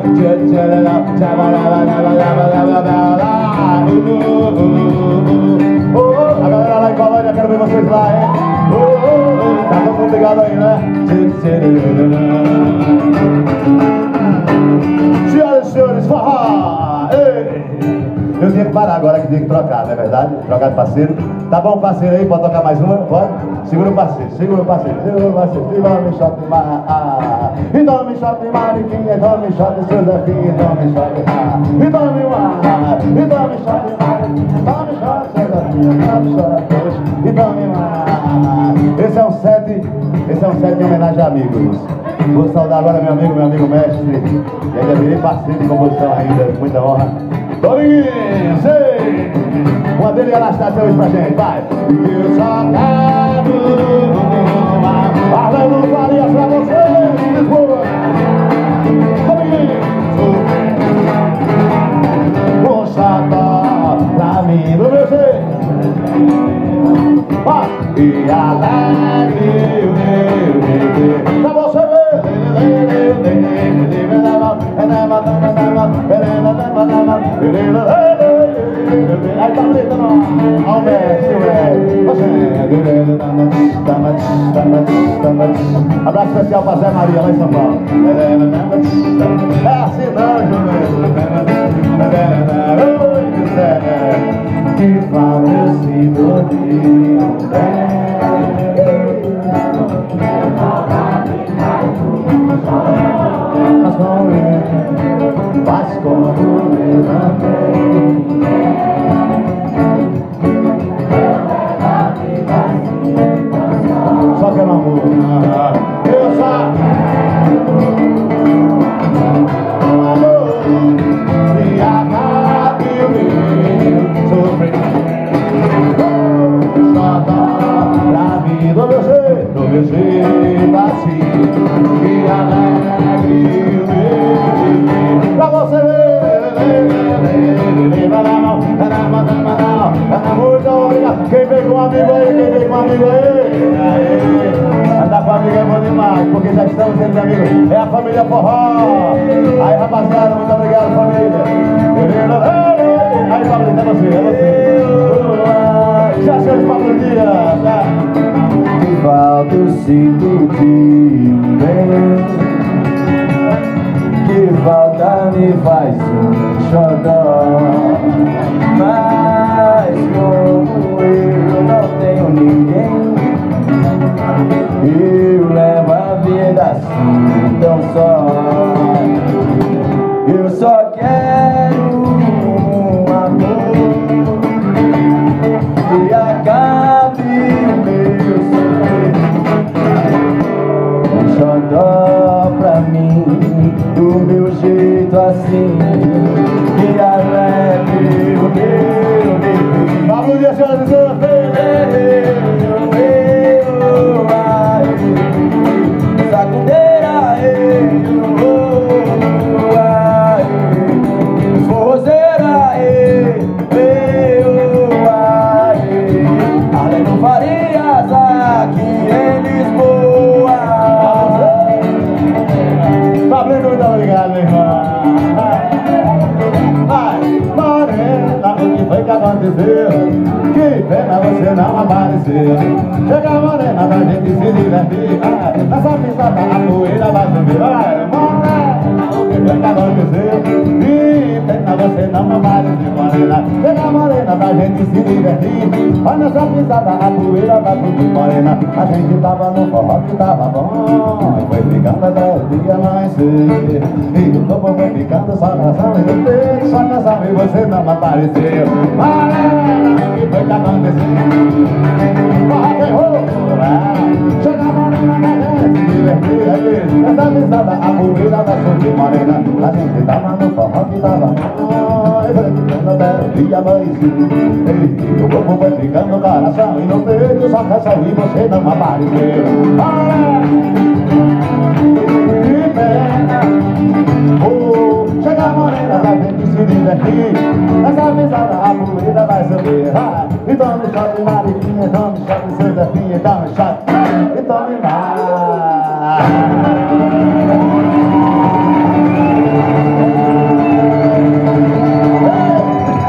A galera lá em Colônia, quero ver vocês lá, hein? Tá todo mundo ligado aí, né? Senhoras e senhores, forró! Eu tinha que parar agora, que tinha que trocar, não é verdade? Trocar de parceiro. Tá bom, parceiro aí? Pode tocar mais uma? Pode? Segura o parceiro, segura o parceiro, segura o parceiro. E não me choque mais. E não me choque mais, e não me choque seus afins, e não me choque mais. E não me mais, e não me choque mais, e não me choque seus afins, e não me choque, e não me mais. Esse é um set em homenagem a amigos. Vou saudar agora meu amigo mestre. E ainda virei parceiro de composição ainda, muita honra. Torinho, sei! Uma dele e Anastácia hoje pra gente, vai! Eu só quero Arlando Farias pra você, Lisboa! Torinho! Um xodó pra mim do meu jeito! E alegre o meu bebê pra você ver! Aí tá bonita, não? Ao mestre, abraço especial pra Zé Maria, lá em São Paulo. É assim não, Júlio. Que falecido de um mas como eu também só que amor, eu só amor e acabe o meu sofrimento. Só dá pra mim do meu jeito assim, e alegre o meu pra você ver. Muito obrigado. Quem vem com um amigo aí, andar com amigo é bom demais, porque já estamos entre amigos. É a família Forró. Aí, rapaziada, muito obrigado, família. Aí, Fabrício, é você. Já chegou de Pablo Dias, tá? Que falta eu sinto de um bem, que falta me faz um xodó. Mas como eu não tenho ninguém, eu levo a vida assim tão só. Eu só quero um amor que acabe o meu sofrimento. Um xodó pra mim, do meu jeito assim, que alegre o meu bebê. Pablo Dias, senhoras e senhores, sacudeira, forrozeira, Arlando Farias, aqui em Lisboa. Pablo, muito obrigado, meu irmão. Ai, morena, o que foi que aconteceu? Que pena você não apareceu. Chega morena pra gente se divertir. Nessa pista a poeira vai subir. Vai, morena, o que foi que aconteceu? Que pena você não apareceu, morena. Chega morena pra gente se divertir. Vai nessa pista a poeira vai subir, morena. A gente tava no forró que tava bom, foi ficando até o dia amanhecer. E o corpo foi ficando só nação e no peito, só nação e você não apareceu. Morena, o que foi que aconteceu? Rock and roll, chega morena na gente se divertir. Nessa pisada a poeira vai subir, morena. A gente tava no forró que tava bom, foi ficando até o dia amanhecer. E o corpo foi ficando no coração e no peito, só nação e você não apareceu. Que pena, chega morena pra gente se divertir. Nessa pisada a poeira vai subir. Então me choque, mariquinha, então me choque, seu Zefinha, então me choque.